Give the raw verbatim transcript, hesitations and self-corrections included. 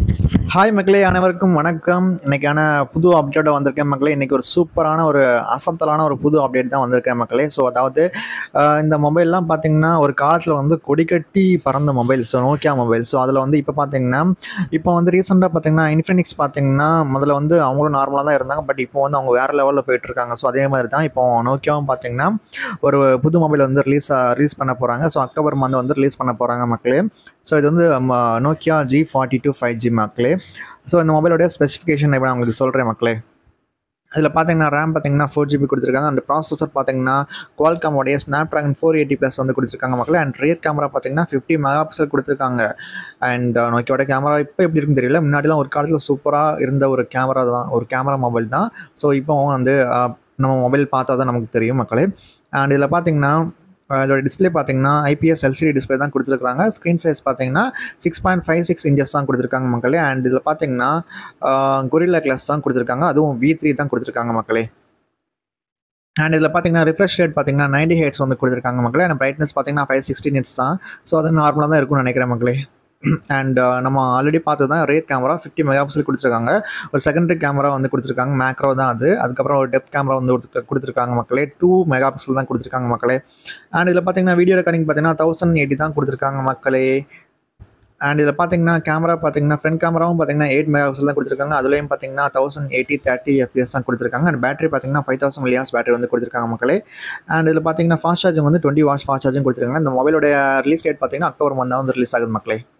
Hi மக்களே, அனைவருக்கும் வணக்கம். இன்னைக்கான புது அப்டேட்டோட வந்திருக்கேன் மக்களே. இன்னைக்கு ஒரு சூப்பரான ஒரு அசத்தலான ஒரு புது அப்டேட் தான் வந்திருக்கேன் மக்களே. ஸோ அதாவது அஹ், இந்த மொபைல்லாம் பார்த்தீங்கன்னா ஒரு காலத்தில் வந்து கொடிக்கட்டி பறந்த mobile. So Nokia mobile. So அதில் வந்து இப்போ பார்த்தீங்கன்னா இப்போ வந்து ரீசெண்டாக பார்த்தீங்கன்னா இன்ஃபினிக்ஸ் பார்த்தீங்கன்னா முதல்ல வந்து அவங்களும் நார்மலாக தான் இருந்தாங்க. பட் இப்போ வந்து அவங்க வேறு லெவலில் போயிட்டு இருக்காங்க. ஸோ அதே மாதிரி தான் இப்போ நோக்கியாவும் பார்த்தீங்கன்னா ஒரு புது மொபைல் வந்து ரிலீஸ் ரிலீஸ் பண்ண போகிறாங்க. ஸோ அக்டோபர் மந்த் வந்து ரிலீஸ் பண்ண போகிறாங்க மக்களே. ஸோ இது வந்து Nokia G forty two five G மக்களே. ஸோ இந்த மொபைலோடைய ஸ்பெசிஃபிகேஷன் இப்போ நான் உங்களுக்கு சொல்கிறேன் மக்களே. இதில் பார்த்தீங்கன்னா ரேம் பார்த்தீங்கன்னா ஃபோர் ஜிபி கொடுத்துருக்காங்க. அந்த ப்ராசஸர் பார்த்தீங்கன்னா குவால்காமோடைய Snapdragon four eighty plus வந்து கொடுத்துருக்காங்க மக்களே. அண்ட் ரியர் கேமரா பார்த்தீங்கன்னா ஃபிஃப்டி மெகா பிக்சல் கொடுத்துருக்காங்க. அண்ட் நோக்கியோட கேமரா இப்போ எப்படி இருக்குன்னு தெரியல. முன்னாடிலாம் ஒரு காலத்தில் சூப்பராக இருந்த ஒரு கேமரா தான், ஒரு கேமரா மொபைல் தான். ஸோ இப்போ வந்து அஹ், நம்ம மொபைல் பார்த்தா தான் நமக்கு தெரியும் மக்களே. அண்ட் இதில் பார்த்தீங்கன்னா இதோட டிஸ்பிளே பார்த்தீங்கன்னா ஐபிஎஸ் எல்சிடி டிஸ்பிளே தான் கொடுத்துருக்காங்க. ஸ்க்ரீன் சைஸ் பார்த்தீங்கன்னா six point five six inches தான் கொடுத்துருக்காங்க மக்களே. அண்ட் இதில் பார்த்தீங்கன்னா கொரில்லா கிளாஸ் தான் கொடுத்துருக்காங்க. அதுவும் வி த்ரீ தான் கொடுத்துருக்காங்க மக்களே. அண்ட் இதில் பார்த்தீங்கன்னா ரிஃப்ரெஷ் ரேட் பார்த்தீங்கன்னா நைன்டி ஹெட்ஸ் வந்து கொடுத்துருக்காங்க மக்களே. அண்ட் பிரைட்னஸ் பார்த்தீங்கன்னா ஃபைவ் சிக்ஸ்டி நிட்ஸ் தான். ஸோ அது நார்மலாக தான் இருக்கும்னு நினைக்கிறேன் மக்களே. அண்ட் நம்ம ஆல்ரெடி பார்த்து தான் rate camera fifty megapixel கொடுத்துருக்காங்க. ஒரு செகண்டரி கேமரா வந்து கொடுத்துருக்காங்க, மேக்ரோ தான் அது. அதுக்கப்புறம் ஒரு டெப்த் கேமரா வந்து கொடுத்து கொடுத்துருக்காங்க மக்களே. டூ மெகா பிக்சல் தான் கொடுத்துருக்காங்க மக்களே. அண்ட் இதில் பார்த்தீங்கன்னா வீடியோ ரெக்கார்டிங் பார்த்தீங்கன்னா தௌசண்ட் எயிட்டி தான் கொடுத்துருக்காங்க மக்களே. அண்ட் இதில் பார்த்தீங்கன்னா கேமரா பார்த்தீங்கன்னா ஃப்ரண்ட் கேமராவும் பார்த்தீங்கன்னா எயிட் மெகா பிக்சல் தான் கொடுத்துருக்காங்க. அதுலேயும் பார்த்தீங்கன்னா தௌசண்ட் எயிட்டி தேர்ட்டி எஃப்பிஎஸ் தான் கொடுத்துருக்காங்க. அண்ட் பேட்டரி பார்த்தீங்கன்னா ஃபைவ் தௌசண்ட் மில்லியாம்ஸ் பேட்டரி வந்து கொடுத்துருக்காங்க மக்களே. அண்ட் இதில் பார்த்தீங்கன்னா ஃபாஸ்ட் சார்ஜிங் வந்து டுவெண்ட்டி வாட்ஸ் ஃபாஸ்ட் சார்ஜிங் கொடுத்துருக்காங்க. இந்த மொபைலோட ரிலீஸ் டேட் பார்த்தீங்கன்னா அக்டோபர் மந்த் தான் வந்து ரிலீஸ் ஆகுது மக்களே.